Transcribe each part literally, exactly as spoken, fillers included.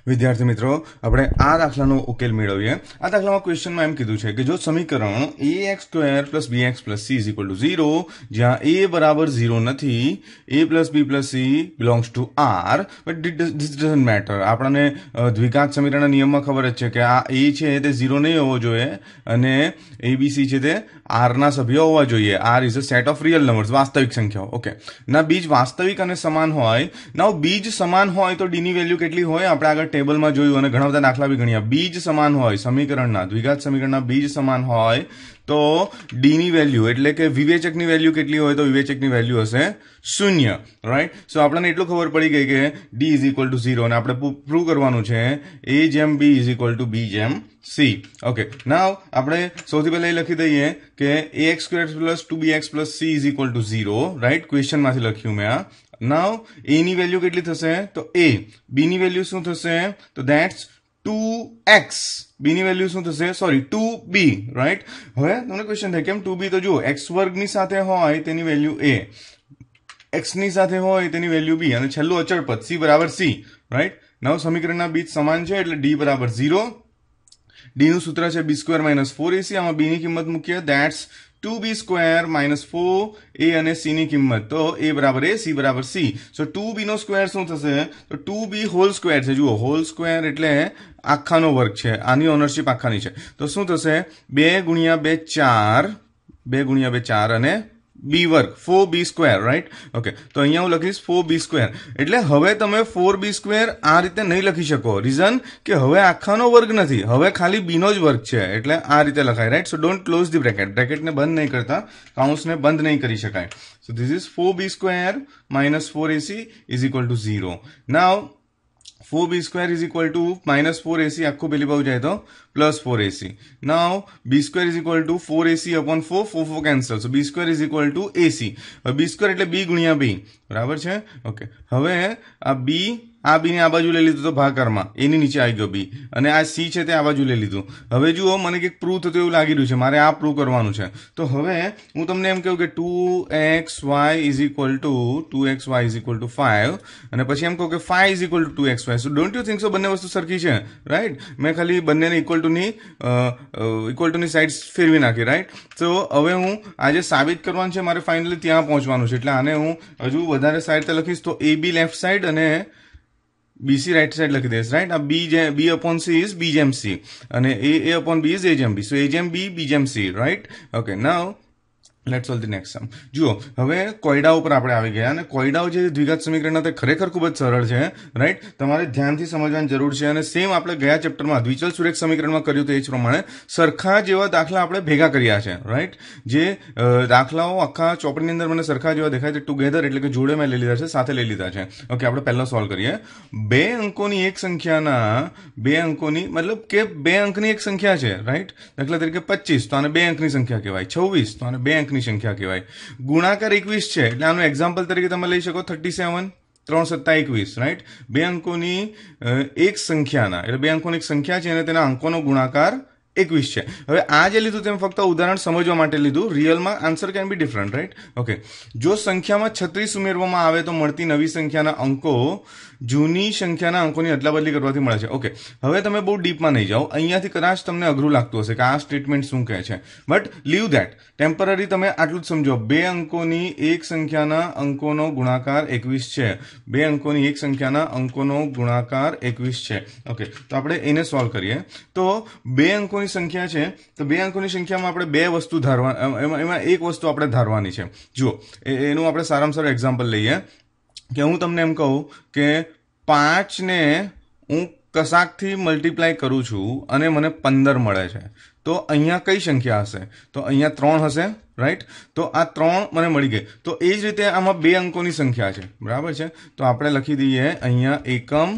વિદ્યાર્થી મિત્રો આપણે આ દાખલાનો ઉકેલ મેળવીએ। આ દાખલામાં ક્વેશ્ચનમાં એમ કીધું છે કે જો સમીકરણ ax square plus bx plus c is equal to zero, જ્યાં a બરાબર ઝીરો નથી, a plus b plus c belongs to r, but this doesn't matter. આપણને દ્વિઘાત સમીકરણના નિયમમાં ખબર જ છે કે આ a છે તે ઝીરો નહીં હોવો જોઈએ અને abc છે તે r ના સભ્યો હોવા જોઈએ। r is a set of real numbers, વાસ્તવિક સંખ્યાઓ। ઓકે, ના બીજ વાસ્તવિક અને સમાન હોય, ના બીજ સમાન હોય તો d ની વેલ્યુ કેટલી હોય આપણે આગળ ટેબલમાં જોયું અને ઘણા બધા દાખલા બી ગણ્યા। બીજ સમાન હોય સમીકરણના, દ્વિઘાત સમીકરણના બીજ સમાન હોય તો d ની વેલ્યુ એટલે કે વિવેચકની વેલ્યુ કેટલી હોય તો વિવેચકની વેલ્યુ હશે શૂન્ય, રાઈટ। સો આપણને એટલું ખબર પડી ગઈ કે d is equal to zero અને આપણે પ્રૂવ કરવાનું છે a જેમ b is equal to b જેમ c। ઓકે, નાવ આપણે સૌથી પહેલા એ લખી દઈએ કે ax square plus two bx plus c is equal to zero, right. ક્વેશ્ચનમાંથી લખ્યું મેં આ। નાવ a ની વેલ્યુ કેટલી થશે તો a, b ની વેલ્યુ શું થશે તો ધેટ્સ ટુ એક્સ, b ની વેલ્યુ શું થશે સોરી ટુ બી, રાઈટ। હવે તમને ક્વેશ્ચન થાય કેમ ટુ બી, તો જુઓ x વર્ગની સાથે હોય તેની વેલ્યુ a, x ની સાથે હોય તેની વેલ્યુ b અને છેલ્લું અચળ પદ c બરાબર c, રાઈટ। નવ સમીકરણના બીજ સમાન છે એટલે d બરાબર ઝીરો, d નું સૂત્ર છે b square minus four ac, આમાં b ની કિંમત મૂકીએ that's two B square minus four a અને c ની કિંમત તો a બરાબર a, c બરાબર c। સો ટુ બી નો સ્ક્વેર શું થશે તો ટુ બી હોલ સ્ક્વેર છે, જુઓ હોલ સ્ક્વેર એટલે આખાનો વર્ગ છે, આની ઓનરશિપ આખાની છે તો શું થશે બે ગુણ્યા બે ચાર, બે ગુણ્યા બે ચાર અને બી વર્ગ four B square, right. Okay, તો અહીંયા હું લખીશ ફોર બી સ્ક્વેર, એટલે હવે તમે ફોર બી સ્ક્વેર આ રીતે નહીં લખી શકો, રીઝન કે હવે આખાનો વર્ગ નથી, હવે ખાલી બી નો જ વર્ગ છે એટલે આ રીતે લખાય, right. So don't close the bracket, બ્રેકેટને બંધ નહીં કરતા કાઉન્સને બંધ નહીં કરી શકાય। So this is four B square minus four AC is equal to zero. Now four B square is equal to minus four A C, आखो पेली बाजू जाए तो plus four A C. Now B square is equal to four A C upon four, four four cancel, so B square is equal to A C. B square એટલે B गुणिया B, बराबर है। Okay, હવે આ બી આ બી ને આ બાજુ લઈ લીધું તો ભાગાકારમાં એની નીચે આવી ગયો બી અને આ સી છે તે આ બાજુ લઈ લીધું। હવે જુઓ મને કંઈક પ્રૂવ થતું એવું લાગી રહ્યું છે, મારે આ પ્રૂવ કરવાનું છે। તો હવે હું તમને એમ કહું કે two X Y is equal to two X Y is equal to five અને પછી એમ કહું કે five is equal to two X Y. So don't you think so બંને વસ્તુ સરખી છે, રાઈટ। મેં ખાલી બંનેને ઇક્વલ ટુની ઇક્વલ ટુની સાઈડ ફેરવી નાખી, રાઈટ। તો હવે હું આજે સાબિત કરવાનું છે, મારે ફાઇનલી ત્યાં પહોંચવાનું છે એટલે આને હું હજુ વધારે સાઈડ લખીશ તો એ બી લેફ્ટ સાઈડ અને બીસી રાઈટ સાઈડ લખી દઈશ, રાઈટ। આ બી જે B upon C is B જેમ સી અને એ એ અપોન બી ઇઝ એ જેમ બી, સો એ જેમ બી બી જેમ C, right. Okay, now let's solve the next sum. જુઓ હવે કોયડા ઉપર આપણે આવી ગયા અને કોયડાઓ જે દ્વિઘાત સમીકરણના તે ખરેખર ખૂબ જ સરળ છે, રાઈટ। તમારે ધ્યાનથી સમજવાની જરૂર છે અને સેમ આપણે ગયા ચેપ્ટરમાં દ્વિચલ સુરેખ સમીકરણમાં કર્યું તો એ જ પ્રમાણે સરખા જેવા દાખલા આપણે ભેગા કર્યા છે, રાઈટ। જે દાખલાઓ આખા ચોપડીની અંદર મને સરખા જેવા દેખાય છે ટુગેધર એટલે કે જોડે મેં લઈ લીધા છે, સાથે લઈ લીધા છે। ઓકે, આપણે પહેલા સોલ્વ કરીએ। બે અંકોની એક સંખ્યાના બે અંકોની મતલબ કે બે અંકની એક સંખ્યા છે, રાઈટ। દાખલા તરીકે પચીસ તો આને બે અંકની સંખ્યા કહેવાય, છવ્વીસ તો આને બે અંક સંખ્યા કહેવાય, ગુણાકાર એકવીસ છે એટલે આનું એક્ઝામ્પલ તરીકે તમે લઈ શકો થર્ટી સેવન, ત્રણ સત્તા એકવીસ, રાઈટ। બે અંકોની એક સંખ્યાના એટલે બે અંકોની એક સંખ્યા છે અને તેના અંકોનો ગુણાકાર એકવીસ છે। હવે આ જે લીધું તેમ ફક્ત ઉદાહરણ સમજવા માટે લીધું, રિયલમાં answer can be different, right. Okay, જો સંખ્યામાં છત્રીસ ઉમેરવામાં આવે તો મળતી નવી સંખ્યાના અંકો જૂની સંખ્યાના અંકોની અદલાબદલી કરવાથી મળે છે। ઓકે, હવે તમે બહુ ડીપમાં નહીં જાઓ, અહીંયાથી કદાચ તમને અઘરું લાગતું હશે કે આ સ્ટેટમેન્ટ શું કહે છે, બટ લીવ ધેટ, ટેમ્પરરી તમે આટલું જ સમજો। બે અંકોની એક સંખ્યાના અંકોનો ગુણાકાર એકવીસ છે, બે અંકોની એક સંખ્યાના અંકોનો ગુણાકાર એકવીસ છે। ઓકે, તો આપણે એને સોલ્વ કરીએ। તો બે અંકોની સંખ્યા છે તો બે અંકોની સંખ્યામાં આપણે બે વસ્તુ ધારવા એમાં એમાં એક વસ્તુ આપણે ધારવાની છે। જુઓ એનું આપણે સારામાં સારું એક્ઝામ્પલ લઈએ કે હું તમને એમ કહું કે પાંચને હું કશાકથી મલ્ટીપ્લાય કરું છું અને મને પંદર મળે છે તો અહીંયા કઈ સંખ્યા હશે તો અહીંયા ત્રણ હશે, રાઈટ। તો આ ત્રણ મને મળી ગઈ, તો એ જ રીતે આમાં બે અંકોની સંખ્યા છે, બરાબર છે। તો આપણે લખી દઈએ અહીંયા એકમ,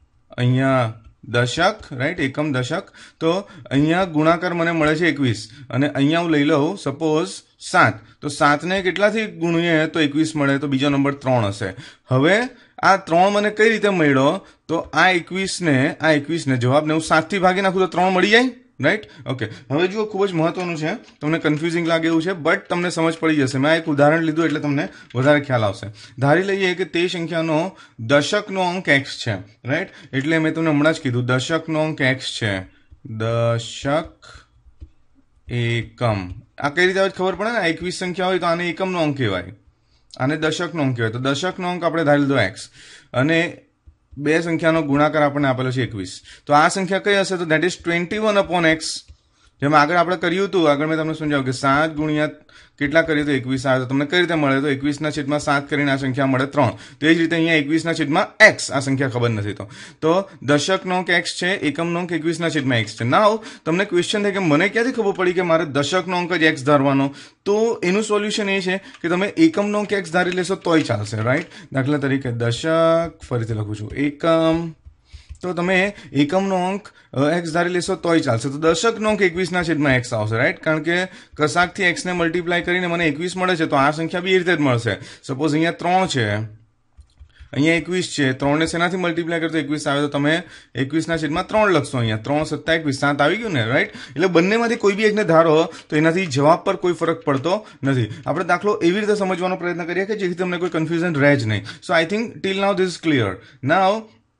અહીંયા દશક, રાઈટ, એકમ દશક। તો અહીંયા ગુણાકાર મને મળે છે એકવીસ અને અહીંયા હું લઈ લઉં સપોઝ સાત, તો સાતને કેટલાથી ગુણીએ તો એકવીસ મળે તો બીજો નંબર ત્રણ હશે। હવે આ ત્રણ મને કઈ રીતે મળ્યો તો આ એકવીસને આ એકવીસને જવાબને હું સાતથી ભાગી નાખું તો ત્રણ મળી જાય, રાઈટ ઓકે હવે જુઓ ખૂબ જ મહત્વનું છે તમને કન્ફ્યુઝિંગ લાગે એવું છે બટ તમને સમજ પડી જશે મેં એક ઉદાહરણ લીધું એટલે તમને વધારે ખ્યાલ આવશે ધારી લઈએ કે તે સંખ્યાનો દશકનો અંક એક્સ છે રાઈટ એટલે મેં તમને હમણાં જ કીધું દશકનો અંક એક્સ છે દશક એકમ આ કઈ રીતે ખબર પડે ને એકવીસ સંખ્યા હોય તો આને એકમનો અંક કહેવાય આને દશકનો અંક કહેવાય તો દશકનો અંક આપણે ધારી લીધો એક્સ અને બે સંખ્યાનો ગુણાકાર આપણને આપેલો છે એકવીસ તો આ સંખ્યા કઈ હશે તો that is twenty one upon X જેમ આગળ આપણે કર્યું હતું આગળ મેં તમને સમજાવ્યું કે સાત ગુણ્યા કેટલા કરીએ તો એકવીસ આવે તો તમને કઈ રીતે મળે તો એકવીસના છેદમાં સાત કરીને આ સંખ્યા મળે ત્રણ તો એ જ રીતે અહીંયા એકવીસના છેદમાં એક્સ આ સંખ્યા ખબર નથી તો તો દશકનો અંક એક્સ છે એકમનો અંક એકવીસના છેદમાં એક્સ છે નાવ તમને ક્વેશ્ચન થાય કે મને ક્યાંથી ખબર પડી કે મારે દશકનો અંક જ એક્સ ધારવાનો તો એનું સોલ્યુશન એ છે કે તમે એકમનો અંક એક્સ ધારી લેશો તોય ચાલશે રાઈટ દાખલા તરીકે દશક ફરીથી લખું છું એકમ તો તમે એકમનો અંક એક્સ ધારી લેશો તોય ચાલશે તો દશકનો અંક એકવીસના છેદમાં એક્સ આવશે રાઈટ કારણ કે કશાકથી એક્સને મલ્ટીપ્લાય કરીને મને એકવીસ મળે છે તો આ સંખ્યા બી એ રીતે જ મળશે સપોઝ અહીંયા ત્રણ છે અહીંયા એકવીસ છે ત્રણને શેનાથી મલ્ટીપ્લાય કરતો એકવીસ આવે તો તમે એકવીસના છેદમાં ત્રણ લખશો અહીંયા ત્રણ સત્તા એકવીસ સાત આવી ગયું ને રાઈટ એટલે બંનેમાંથી કોઈ બી એકને ધારો તો એનાથી જવાબ પર કોઈ ફરક પડતો નથી આપણે દાખલો એવી રીતે સમજવાનો પ્રયત્ન કરીએ કે જેથી તમને કોઈ કન્ફ્યુઝન રહે જ નહીં so I think till now this is clear now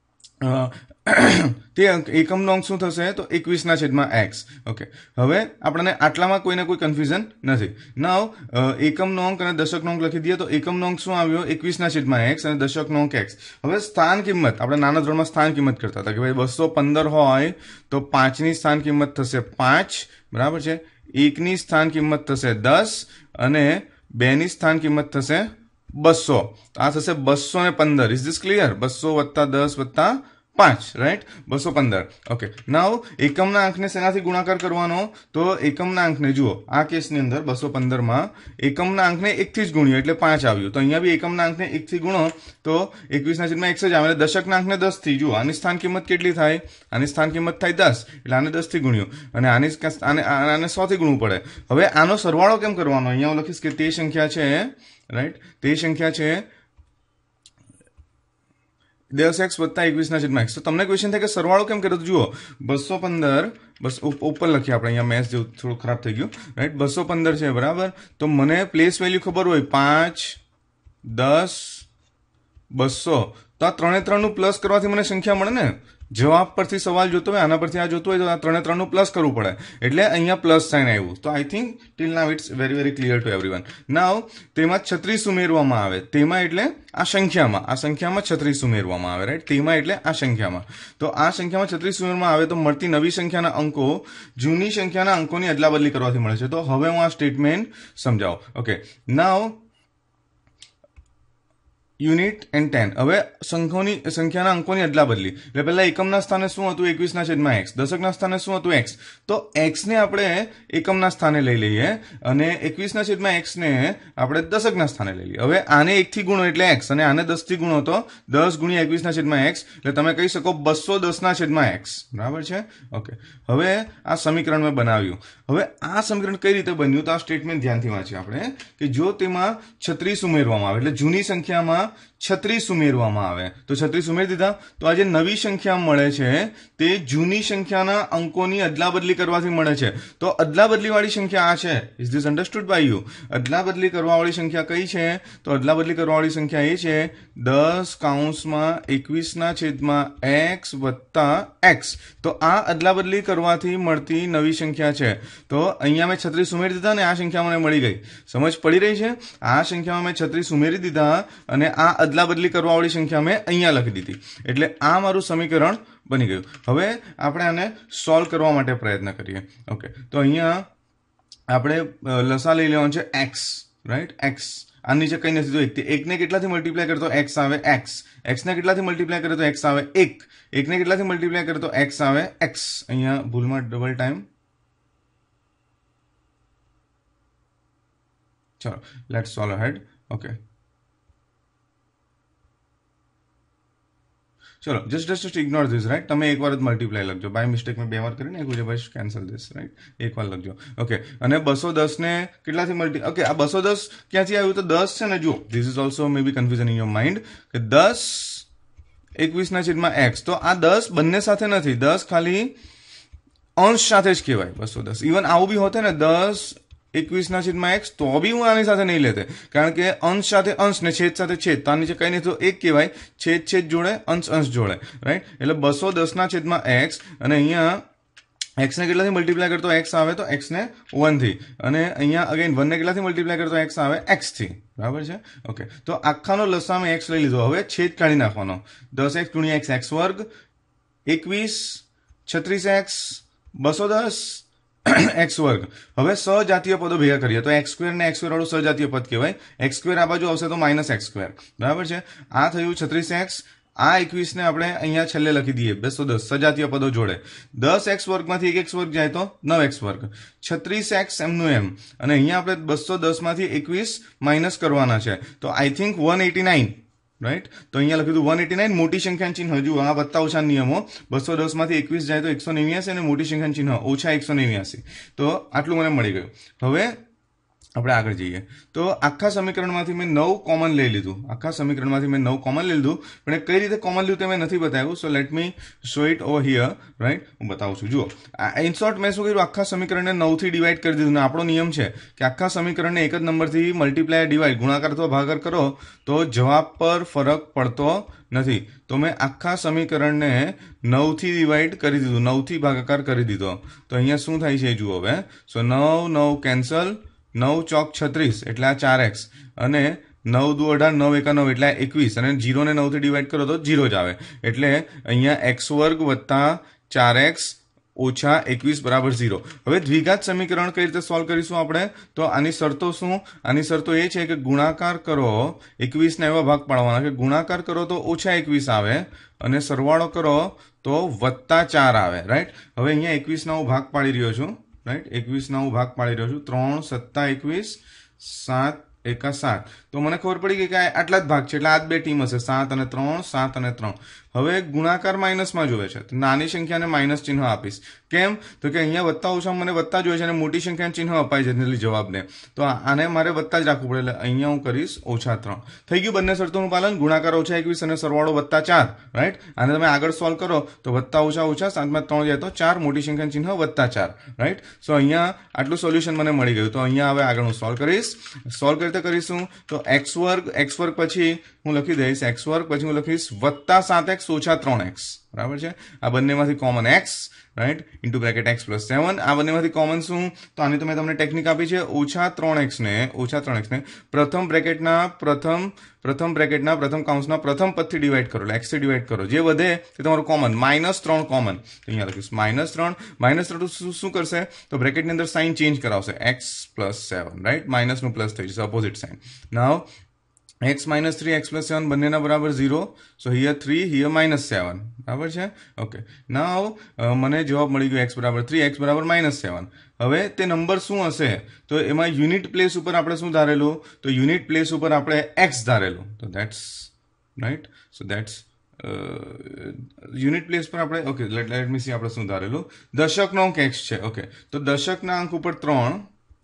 તે એકમનો અંક શું થશે તો એકવીસના છેદમાં એક્સ ઓકે હવે આપણને આટલામાં કોઈને કોઈ કન્ફ્યુઝન નથી નાવ એકમનો અંક અને દશકનો અંક લખી દઈએ તો એકમનો અંક શું આવ્યો એકવીસના છેદમાં એક્સ અને દશકનો અંક એક્સ હવે સ્થાન કિંમત આપણે નાના ધોરણમાં સ્થાન કિંમત કરતા હતા કે ભાઈ બસો પંદર હોય તો પાંચની સ્થાન કિંમત થશે પાંચ બરાબર છે એકની સ્થાન કિંમત થશે દસ અને બેની સ્થાન કિંમત થશે બસો આ થશે બસો ને પંદર ઇઝ ધીસ ક્લિયર બસો વત્તા દસ વત્તા પાંચ રાઈટ બસો પંદર ઓકે નાવ એકમના અંકને શેનાથી ગુણાકાર કરવાનો તો એકમના અંકને જુઓ આ કેસની અંદર બસો પંદરમાં એકમના અંકને એકથી જ ગુણ્યો એટલે પાંચ આવ્યું તો અહીંયા બી એકમના અંકને એકથી ગુણો તો એકવીસના છેદમાં એક્સ જ આવે દશકના અંકને દસ થી જુઓ આની સ્થાન કિંમત કેટલી થાય આની સ્થાન કિંમત થાય દસ એટલે આને દસ થી ગુણ્યું અને આની આને આને સો થી ગુણવું પડે હવે આનો સરવાળો કેમ કરવાનો અહીંયા હું લખીશ કે તે સંખ્યા છે રાઈટ તે સંખ્યા છે દસ એક્સ વત્તા એકવીસના છેદમાં એક્સ તો તમને ક્વેશ્ચન થાય કે સરવાળો કેમ કર્યો તો જુઓ બસો પંદર બસ ઉપર લખીએ આપણે અહીંયા મેથ્સ જેવું થોડું ખરાબ થઈ ગયું રાઈટ બસો પંદર છે બરાબર તો મને પ્લેસ વેલ્યુ ખબર હોય પાંચ દસ બસો તો આ ત્રણે ત્રણનું પ્લસ કરવાથી મને સંખ્યા મળે ને જવાબ પરથી સવાલ જોતો હોય આના પરથી આ જોતો હોય તો આ ત્રણે ત્રણનું પ્લસ કરવું પડે એટલે અહીંયા પ્લસ સાઇન આવ્યું તો I think till now it's very very clear to everyone now તેમાં છત્રીસ ઉમેરવામાં આવે તેમાં એટલે આ સંખ્યામાં આ સંખ્યામાં છત્રીસ ઉમેરવામાં આવે રાઈટ તેમાં એટલે આ સંખ્યામાં તો આ સંખ્યામાં છત્રીસ ઉમેરવામાં આવે તો મળતી નવી સંખ્યાના અંકો જૂની સંખ્યાના અંકોની અદલાબદલી કરવાથી મળે છે તો હવે હું આ સ્ટેટમેન્ટ સમજાવું okay now unit and ten હવે સંખ્યાની સંખ્યાના અંકોની અદલા બદલી એટલે પહેલા એકમના સ્થાને શું હતું એકવીસના છેદમાં એક્સ દશકના સ્થાને શું હતું એક્સ તો એક્સને આપણે એકમના સ્થાને લઈ લઈએ અને એકવીસના છેદમાં એક્સને આપણે દશકના સ્થાને લઈ લઈએ હવે આને એકથી ગુણો એટલે એક્સ અને આને દસથી ગુણો તો દસ ગુણ્યા એકવીસના છેદમાં એક્સ એટલે તમે કહી શકો બસો દસના છેદમાં એક્સ બરાબર છે ઓકે હવે આ સમીકરણ મેં બનાવ્યું હવે આ સમીકરણ કઈ રીતે બન્યું તો આ સ્ટેટમેન્ટ ધ્યાનથી વાંચીએ આપણે કે જો તેમાં છત્રીસ ઉમેરવામાં આવે એટલે જૂની સંખ્યામાં છત્રીસ ઉમેરવામાં આવે તો છત્રીસ ઉમેરી દીધા તો આ જે નવી સંખ્યા મળે છે તે જૂની સંખ્યાના અંકોની અદલાબદલી કરવાથી મળે છે તો અદલાબદલી વાળી સંખ્યા આ છે is this understood by you અદલાબદલી કરવા વાળી સંખ્યા કઈ છે તો અદલાબદલી કરવા વાળી સંખ્યા એ છે દસ કાઉન્સમાં એકવીસના છેદમાં એક્સ વત્તા એક્સ તો આ અદલાબદલી કરવાથી મળતી નવી સંખ્યા છે તો અહીંયા મેં છત્રીસ ઉમેરી દીધા અને આ સંખ્યા મને મળી ગઈ સમજ પડી રહી છે આ સંખ્યામાં મેં છત્રીસ ઉમેરી દીધા અને આ અદલા બદલી કરવા વાળી સંખ્યા મેં અહીંયા લખી દીધી એટલે આ મારું સમીકરણ બની ગયું હવે આપણે આને સોલ્વ કરવા માટે પ્રયત્ન કરીએ ઓકે તો અહીંયા આપણે લસા લઈ લેવાનું છે એક્સ રાઈટ એક્સ આ નીચે કઈ નથી તો એક એકને કેટલાથી મલ્ટીપ્લાય કરતો એક્સ આવે એક્સ એક્સને કેટલાથી મલ્ટીપ્લાય કરે તો એક્સ આવે એક એકને કેટલાથી મલ્ટીપ્લાય કરે તો એક્સ આવે એક્સ અહીંયા ભૂલમાં ડબલ ટાઈમ ચલો લેટ્સ સોલ્વ અહેડ ઓકે ચલો just just ignore this right તમે એક વાર જ મલ્ટીપ્લાય લખજો બાય મિસ્ટેક મેં બે વાર કરીને નાખ્યું છે ભાઈ કેન્સલ ધીસ રાઈટ એક વાર લખજો ઓકે અને બસો દસ ને કેટલાથી મલ્ટી ઓકે આ બસો દસ ક્યાંથી આવ્યું તો દસ છે ને જુઓ this is also may be confusion in your mind કે દસ એકવીસના છેદમાં એક્સ તો આ દસ બંને સાથે નથી દસ ખાલી અંશ સાથે જ કહેવાય બસો દસ. ઇવન આવું બી હોતે ને દસ એકવીસ ના છેદમાં એક્સ તો બી હું આની સાથે નહીં લેતે, કારણ કે અંશ સાથે અંશ ને છેદ સાથે છેદ, તો આની નીચે કઈ નહીં તો એક કહેવાય, છેદ છેદ જોડે અંશ અંશ જોડે, રાઈટ. એટલે બસો દસ ના છેદમાં એક્સ, અને અહીંયા એક્સ ને કેટલાથી મલ્ટીપ્લાય કરતો એક્સ આવે તો એક્સ ને વન થી, અને અહીંયા અગેન વન ને કેટલાથી મલ્ટીપ્લાય કરતો એક્સ આવે એક્સ થી, બરાબર છે. ઓકે, તો આખાનો લસા મેં એક્સ લઈ લીધો. હવે છેદ કાઢી નાખવાનો. દસ એક્સ ગુણ્યા એક્સ એક્સ વર્ગ, એકવીસ છત્રીસ એક્સ બસો દસ એક્સ વર્ગ. હવે સજાતીય પદો ભેગા કરીએ તો એક્સ સ્ક્વેર ને એક્સ સ્ક્વેર વાળું સજાતીય પદ કહેવાય. એક્સ સ્ક્વેર આ બાજુ આવશે તો માઇનસ એક્સ સ્ક્વેર, બરાબર છે. આ થયું છત્રીસ એક્સ. આ એકવીસ ને આપણે અહીંયા છેલ્લે લખી દઈએ બસો દસ સજાતીય પદો જોડે. દસ એક્સ વર્ગમાંથી એક એક્સ વર્ગ જાય તો નવ એક્સ વર્ગ, છત્રીસ એક્સ એમનું એમ, અને અહીંયા આપણે બસો દસ માંથી એકવીસ માઇનસ કરવાના છે, તો I think one eighty nine, right. તો અહીંયા લખ્યું હતું વન એટી નાઇન, મોટી સંખ્યા ચિહ્ન હજુ આ વત્તા ઓછા નિયમો. બસો દસ માંથી એકવીસ જાય તો એકસો નેવ્યાસી, અને મોટી સંખ્યા ચિહ્ન ઓછા એકસો નેવ્યાસી. તો આટલું મને મળી ગયું. હવે આપણે આગળ જઈએ તો આખા સમીકરણમાંથી મેં નવ કોમન લઈ લીધું. આખા સમીકરણમાંથી મેં નવ કોમન લઈ લીધું, પણ કઈ રીતે કોમન લીધું તે મેં નથી બતાવ્યું. So let me show it over here, right. હું બતાવું છું. જુઓ, ઇન શોર્ટ મેં શું કર્યું, આખા સમીકરણને નવ થી ડિવાઈડ કરી દીધું. ને આપણો નિયમ છે કે આખા સમીકરણને એક જ નંબરથી મલ્ટીપ્લાય ડિવાઈડ ગુણાકાર અથવા ભાગાકાર કરો તો જવાબ પર ફરક પડતો નથી. તો મેં આખા સમીકરણને નવ થી ડિવાઈડ કરી દીધું, નવ થી ભાગાકાર કરી દીધો. તો અહીંયા શું થાય છે જુઓ હવે. સો નવ નવ કેન્સલ, નવ ચોક છત્રીસ એટલે આ ચાર એક્સ, અને નવ દુ અઢાર, નવ એકા નવ એટલે એકવીસ, અને જીરો ને નવ થી ડિવાઈડ કરો તો જીરો જ આવે. એટલે અહીંયા એક્સ વર્ગ વત્તા ચાર એક્સ ઓછા એકવીસ બરાબર ઝીરો. હવે દ્વિઘાત સમીકરણ કઈ રીતે સોલ્વ કરીશું આપણે, તો આની શરતો શું, આની શરતો એ છે કે ગુણાકાર કરો, એકવીસ ના એવા ભાગ પાડવાના કે ગુણાકાર કરો તો ઓછા એકવીસ આવે, અને સરવાળો કરો તો વત્તા ચાર આવે, રાઈટ. હવે અહીંયા એકવીસ ના હું ભાગ પાડી રહ્યો છું, રાઈટ. એકવીસ ના હું ભાગ પાડી રહ્યો છું. ત્રણ સત્તા એકવીસ, સાત એકા સાત. તો મને ખબર પડી ગઈ કે આટલા જ ભાગ છે, એટલે આ જ બે ટીમ હશે, સાત અને ત્રણ, સાત અને ત્રણ. હવે ગુણાકાર માઇનસમાં જોવે છે, તો નાની સંખ્યાને માઇનસ ચિહ્ન આપીશ. કેમ, તો કે અહીંયા વત્તા ઓછા મને વત્તા જોઈએ છે, અને મોટી સંખ્યાને ચિહ્ન અપાય છે એટલે જવાબને, તો આને મારે વત્તા જ રાખવું પડે. એટલે અહીંયા હું કરીશ ઓછા ત્રણ. થઈ ગયું બંને શરતોનું પાલન. ગુણાકાર ઓછા એકવીસ અને સરવાળો વત્તા ચાર, રાઈટ. આને તમે આગળ સોલ્વ કરો તો વત્તા ઓછા ઓછા, સાતમાં ત્રણ જાય તો ચાર, મોટી સંખ્યાનું ચિહ્ન વત્તા ચાર, રાઈટ. સો અહીંયા આટલું સોલ્યુશન મને મળી ગયું. તો અહીંયા હવે આગળ હું સોલ્વ કરીશ. સોલ્વ કઈ રીતે કરીશું, તો એક્સ વર્ગ, એક્સ વર્ગ પછી હું લખી દઈશ એક્સ વર્ગ, પછી હું લખીશ વત્તા સાત એક્સ ઓછા ત્રણ એક્સ, બરાબર છે. આ બંનેમાંથી common X, right, into bracket X plus seven. આ બંનેમાંથી કોમન શું, તો આની તો મેં તમને ટેકનિક આપી છે. ઓછા ત્રણ એક્સ ને ઓછા ત્રણ એક્સ ને પ્રથમ બ્રેકેટના પ્રથમ પ્રથમ બ્રેકેટના પ્રથમ કાઉન્સના પ્રથમ પદથી ડિવાઈડ કરો, એટલે એક્સથી ડિવાઈડ કરો. જે વધે તે તમારું કોમન. માઇનસ ત્રણ કોમન, અહીંયા લખીશ માઇનસ ત્રણ. માઇનસ ત્રણ શું કરશે, તો બ્રેકેટની અંદર સાઇન ચેન્જ કરાવશે, એક્સ પ્લસ સેવન, રાઈટ. માઇનસનું પ્લસ થઈ જશે, opposite sign. Now x minus three, x plus seven બંનેના બરાબર ઝીરો. So here three, here minus seven, બરાબર છે. ઓકે, નાવ મને જવાબ મળી ગયો x બરાબર થ્રી, x બરાબર માઇનસ સેવન. હવે તે નંબર શું હશે, તો એમાં યુનિટ પ્લેસ ઉપર આપણે શું ધારેલું, તો યુનિટ પ્લેસ ઉપર આપણે x ધારેલું. તો that's right. So that's unit place પર આપણે, okay let let me see આપણે શું ધારેલું, દશકનો અંક x છે. ઓકે, તો દશકના અંક ઉપર ત્રણ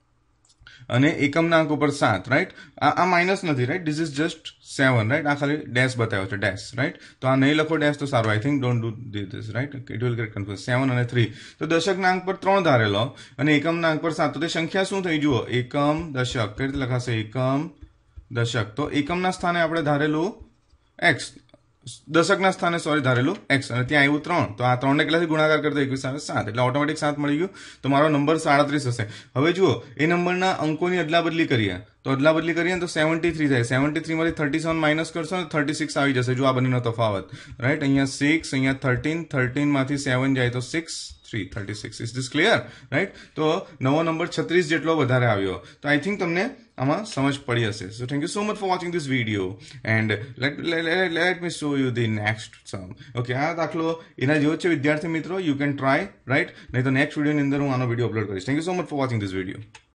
અને એકમના અંક ઉપર સાત, રાઈટ. આ આ માઇનસ નથી, right. This is just seven, right. આ ખાલી ડેશ બતાવ્યો છે, ડેશ, રાઈટ. તો આ નહીં લખો ડેશ તો સારું. I think don't do this, right. It will get confuse. Seven અને થ્રી. તો દશકના અંક પર ત્રણ ધારેલો અને એકમના અંક પર સાત. તો તે સંખ્યા શું થઈ જુઓ, એકમ દશક. કઈ રીતે લખાશે, એકમ દશક. તો એકમના સ્થાને આપણે ધારેલું એક્સ, દશકના સ્થાને સોરી ધારેલું એક્સ, અને ત્યાં આવ્યું ત્રણ. તો આ ત્રણ ને કેટલાથી ગુણાકાર કરતો એકવીસ આવે સાત, એટલે ઓટોમેટિક સાત મળી ગયું. તો મારો નંબર સાડત્રીસ હશે. હવે જુઓ, એ નંબરના અંકોની અદલા બદલી કરીએ તો અદલા બદલી કરીએ તો સેવન્ટી થ્રી થાય. સેવન્ટી થ્રી માંથી થર્ટી સેવન માઇનસ કરશો ને થર્ટી સિક્સ આવી જશે. જો આ બંનેનો તફાવત, રાઈટ. અહીંયા સિક્સ, અહીંયા થર્ટીન, થર્ટીન માંથી સેવન જાય તો six, three, thirty six. Is this clear, right. તો નવો નંબર છત્રીસ જેટલો વધારે આવ્યો. તો આઈ થિંક તમને આમાં સમજ પડી હશે. So thank you so much for watching this video, and let let me show you the next sum. Okay, આ દાખલો એના જેવો છે વિદ્યાર્થી મિત્રો. You can try, right. નહીં તો નેક્સ્ટ વિડીયોની અંદર હું આનો વિડીયો અપલોડ કરીશ. Thank you so much for watching this video.